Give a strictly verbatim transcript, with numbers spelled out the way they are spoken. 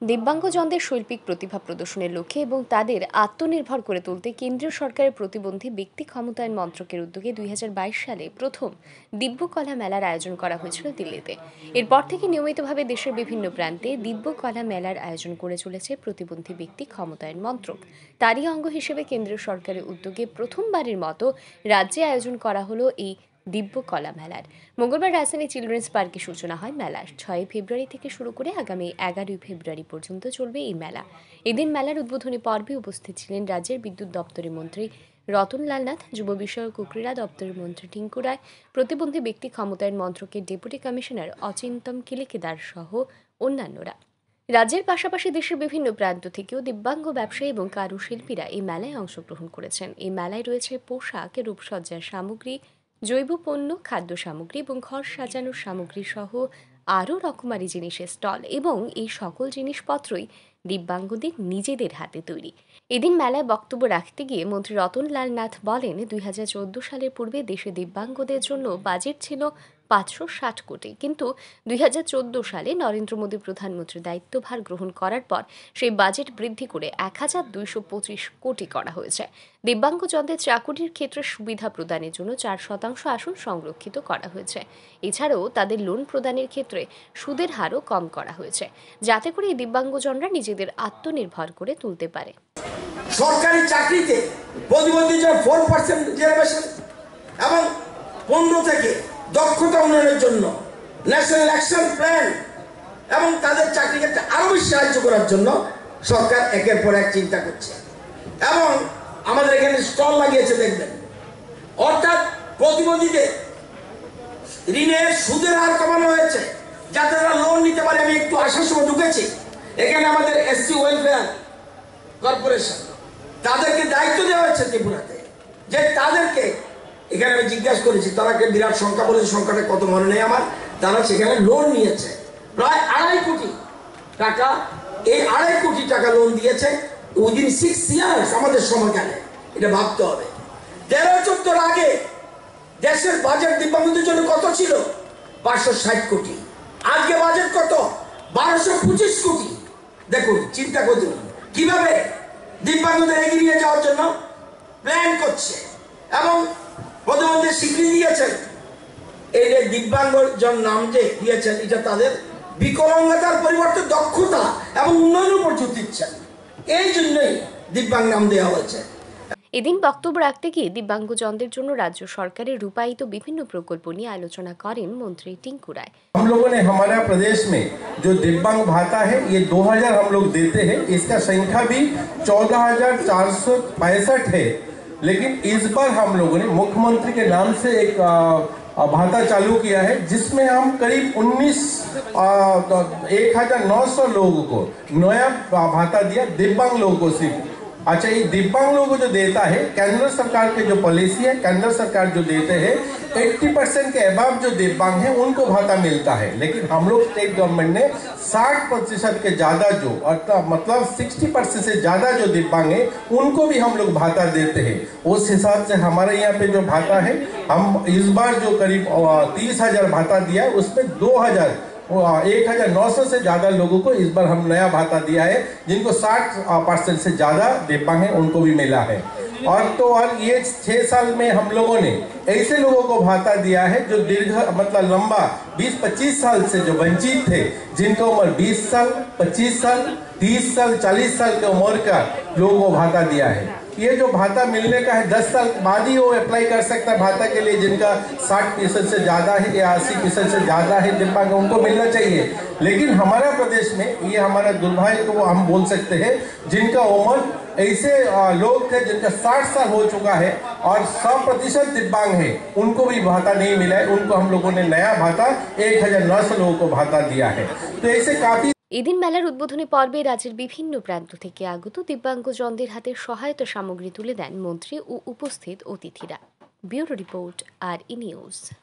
দিব্যাঙ্গজনদের শৈল্পিক প্রতিভা প্রদর্শনের লক্ষ্যে এবং তাদের আত্মনির্ভর করে তুলতে কেন্দ্রীয় সরকারের প্রতিবন্ধী ব্যক্তি ক্ষমতায়ন মন্ত্রকের উদ্যোগে দুই হাজার বাইশ সালে প্রথম দিব্যকলা মেলার আয়োজন করা হয়েছিল দিল্লিতে। এরপর থেকে নিয়মিতভাবে দেশের বিভিন্ন প্রান্তে দিব্যকলা মেলার আয়োজন করে চলেছে প্রতিবন্ধী ব্যক্তি ক্ষমতায়ন মন্ত্রক। তারই অঙ্গ হিসেবে কেন্দ্রীয় সরকারের উদ্যোগে প্রথমবারের মতো রাজ্যে আয়োজন করা হলো এই দিব্যকলা মেলার। মঙ্গলবার রাজধানী চিলড্রেন্স পার্কে সূচনা হয় মেলার। ছয়ই ফেব্রুয়ারি থেকে শুরু করে আগামী এগারোই ফেব্রুয়ারি পর্যন্ত চলবে এই মেলা। এদিন মেলার উদ্বোধনী পর্বে উপস্থিত ছিলেন রাজ্যের বিদ্যুৎ দপ্তরের মন্ত্রী রতনলাল নাথ, যুব বিষয়ক ও ক্রীড়া দপ্তরের মন্ত্রী টিঙ্কু রায়, প্রতিবন্ধী ব্যক্তি ক্ষমতায়ন মন্ত্রকের ডেপুটি কমিশনার অচিন্তম কিলেকেদার সহ অন্যান্যরা। রাজ্যের পাশাপাশি দেশের বিভিন্ন প্রান্ত থেকেও দিব্যাঙ্গ ব্যবসায়ী এবং কারুশিল্পীরা এই মেলায় অংশগ্রহণ করেছেন। এই মেলায় রয়েছে পোশাক, রূপসজ্জার সামগ্রী, জৈব পণ্য, খাদ্য সামগ্রী এবং ঘর সাজানোর সামগ্রী সহ আরও রকমারি জিনিসের স্টল এবং এই সকল জিনিসপত্রই দিব্যাঙ্গদের নিজেদের হাতে তৈরি। এদিন মেলায় বক্তব্য রাখতে গিয়ে মন্ত্রী রতনলাল নাথ বলেন, দুই হাজার চোদ্দ সালের পূর্বে দেশে দিব্যাঙ্গদের জন্য বাজেট ছিল পাঁচশো ষাট কোটি, কিন্তু দুই হাজার চোদ্দ সালে নরেন্দ্র মোদী প্রধানমন্ত্রীর দায়িত্বভার গ্রহণ করার পর সেই বাজেট বৃদ্ধি করে এক হাজার দুইশো পঁচিশ কোটি করা হয়েছে। দিব্যাঙ্গজনদের চাকুরির ক্ষেত্রে সুবিধা প্রদানের জন্য চার শতাংশ আসন সংরক্ষিত করা হয়েছে। এছাড়াও তাদের লোন প্রদানের ক্ষেত্রে সুদের হারও কম করা হয়েছে, যাতে করে এই দিব্যাঙ্গজনরা নিজেদের আত্মনির্ভর করে তুলতে পারে। সরকারি চাকরিতে প্রতিবন্ধীদের ফোর পার্সেন্ট রিজার্ভেশন এবং পনেরো থেকে দক্ষতা উন্নয়নের জন্য ন্যাশনাল অ্যাকশন প্ল্যান এবং তাদের চাকরি ক্ষেত্রে আরো বেশি সাহায্য করার জন্য সরকার একের পর এক চিন্তা করছে এবং আমাদের এখানে স্টল লাগিয়েছে দেখবেন। অর্থাৎ প্রতিবন্ধীদের ঋণের সুদের হার কমানো হয়েছে যাতে তারা লোন নিতে পারে। আমি একটু আসার সময় ঢুকেছি, এখানে আমাদের এসসি ওয়েলফেয়ার কর্পোরেশন, তাদেরকে দায়িত্ব দেওয়া হয়েছে ত্রিপুরাতে যে তাদেরকে, এখানে আমি জিজ্ঞাসা করেছি তারাকে বিরাট সংখ্যা বলেছে, সংখ্যাটা কত মনে নেই আমার, তারা সেখানে লোন নিয়েছে প্রায় আড়াই কোটি টাকা। এই আড়াই কোটি টাকা লোন দিয়েছে উইদিন সিক্স ইয়ার্স। আমাদের সময়কালে এটা ভাবতে হবে। তেরো চোদ্দোর আগে দেশের বাজেট দিব্যাঙ্গদের জন্য কত ছিল? পাঁচশো ষাট কোটি। আজকে বাজেট কত? বারোশো পঁচিশ কোটি। দেখুন, চিন্তা করুন কিভাবে দিব্যাঙ্গদের এগিয়ে নিয়ে যাওয়ার জন্য প্ল্যান করছে এবং প্রধানমন্ত্রী স্বীকৃতি দিয়েছেন। এই যে দিব্যাঙ্গজন নাম যে দিয়েছেন, এটা তাদের বিকলাঙ্গতার পরিবর্তে দক্ষতা এবং উন্নয়নের উপর জোর দিচ্ছেন। এই জন্যই দিব্যাঙ্গ নাম দেওয়া হয়েছে। এদিন বক্তব্য রাখতে গিয়ে দিব্যাঙ্গজনদের জন্য রাজ্য সরকারের রূপায়িত বিভিন্ন প্রকল্প নিয়ে আলোচনা করেন মন্ত্রী টিঙ্কু রায়। हम लोगों ने हमारा प्रदेश में जो दिव्यांग भाता है ये दो हज़ार हम लोग देते हैं। इसका संख्या भी चौदह हजार चार सौ पैंसठ है। लेकिन इस बार हम लोगों ने मुख्यमंत्री के नाम से एक भाता चालू किया है जिसमें हम करीब उन्नीस एक हजार नौ सौ लोगों को नया भाता दिया, दिव्यांग लोगों को सिर्फ। अच्छा, ये दिव्यांग लोगों को जो देता है केंद्र सरकार के जो पॉलिसी है, केंद्र सरकार जो देते हैं अस्सी परसेंट के अबाव जो दिव्यांग है उनको भाता मिलता है। लेकिन हम लोग स्टेट गवर्नमेंट ने साठ प्रतिशत के ज्यादा जो अर्थात मतलब साठ परसेंट से ज्यादा जो दिव्यांग है उनको भी हम लोग भाता देते हैं। उस हिसाब से हमारे यहाँ पे जो भाता है, हम इस बार जो करीब तीस हजार भाता दिया उसमें दो हजार एक हजार नौ सौ से ज्यादा लोगों को इस बार हम नया भाता दिया है, जिनको साठ परसेंट से ज्यादा दिव्यांग है उनको भी मिला है। और तो और ये छह साल में हम लोगों ने ऐसे लोगों को भाता दिया है जो दीर्घ मतलब लंबा बीस पच्चीस साल से जो वंचित थे, जिनका उम्र बीस साल, पच्चीस साल, तीस साल, चालीस साल की उम्र का लोगों को भाता दिया है। ये जो भाता मिलने का है दस साल बाद ही वो अप्लाई कर सकता है भाता के लिए, जिनका साठ फीसद से ज्यादा है या अस्सी फीसद से ज्यादा है दिव्यांग, उनको मिलना चाहिए। लेकिन हमारा प्रदेश में ये हमारा दुर्भाग्य को हम बोल सकते हैं, जिनका उम्र ऐसे लोग थे जिनका साठ साल हो चुका है और सौ प्रतिशत दिव्यांग है, उनको भी भाता नहीं मिला है। उनको हम लोगों ने नया भाता एक हजार नौ सौ लोगों को भाता दिया है। तो ऐसे काफी। এদিন মেলার উদ্বোধনী পর্বে রাজ্যের বিভিন্ন প্রান্ত থেকে আগত দিব্যাঙ্গজনদের হাতে সহায়তা সামগ্রী তুলে দেন মন্ত্রী ও উপস্থিত অতিথিরা। ব্যুরো রিপোর্ট, আর ই নিউজ।